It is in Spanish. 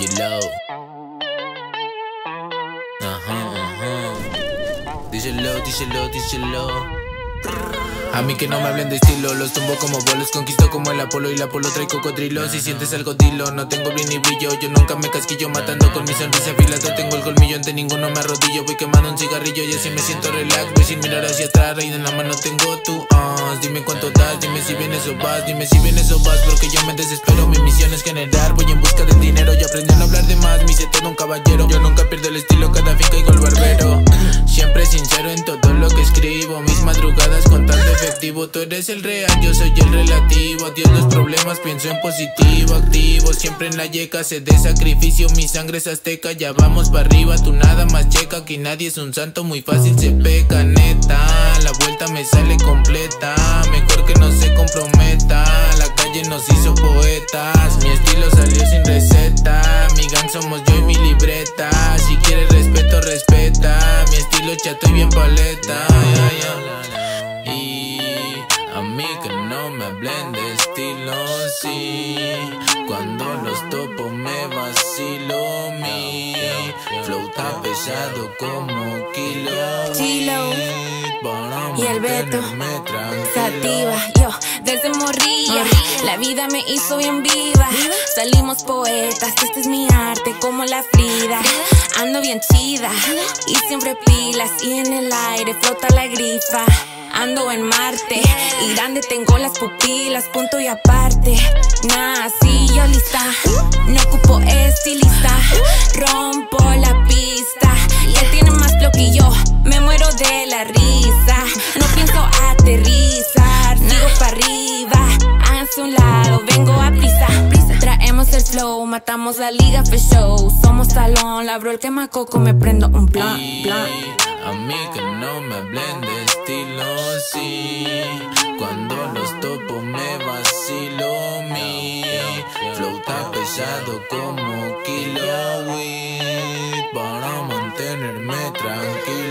Díselo. Díselo, díselo, díselo. A mí que no me hablen de estilo, los tumbo como bolos, conquisto como el Apolo y la Apolo trae cocodrilo. Si sientes algo dilo, no tengo brillo ni brillo, yo nunca me casquillo matando con mi sonrisa afilada. Tengo el colmillo, ante ninguno me arrodillo, voy quemando un cigarrillo y así me siento relax. Voy sin mirar hacia atrás, y en la mano tengo tu dime cuánto das, dime si vienes o vas, dime si vienes o vas, porque yo me desespero. Mi misión es generar, voy en busca del dinero, yo aprendí a no hablar de más, me hice todo un caballero. Yo nunca pierdo el estilo, cada fin caigo el barbero. Siempre sincero en todo lo que escribo, mis madrugadas con tal de efectivo. Tú eres el real, yo soy el relativo. Adiós los problemas, pienso en positivo, activo. Siempre en la yeca se de sacrificio, mi sangre es azteca, ya vamos para arriba. Tú nada más checa, que nadie es un santo, muy fácil se peca, neta. La vuelta me sale completa, mejor que no se comprometa. La calle nos hizo poetas, mi estilo salió sin receta. Mi gang somos yo y mi libreta, si quieres respeto, respeta. Mi estilo chato y bien paleta, Y a mí que no me hablen de estilo, sí. Cuando los topo me vacilo, mi flow está pesado como kilo. Y el Beto, Sativa, yo desde morrilla, la vida me hizo bien viva. Salimos poetas, este es mi arte como la Frida. Ando bien chida y siempre pilas, y en el aire flota la grifa. Ando en Marte y grande tengo las pupilas, punto y aparte. Nací yo lista, no ocupo estilista, rompo la pista. Y él tiene más flow que yo, me muero de la risa. No pienso aterrizar, sigo para arriba. Háganse un lado, vengo a prisa. Traemos el flow, matamos la liga for show. Somos talón, labro el quemacoco, me prendo un plan. A mí que no me hablen de estilo, sí. Cuando los topo me vacilo, mi flow está pesado como kilo, para mantenerme tranquilo.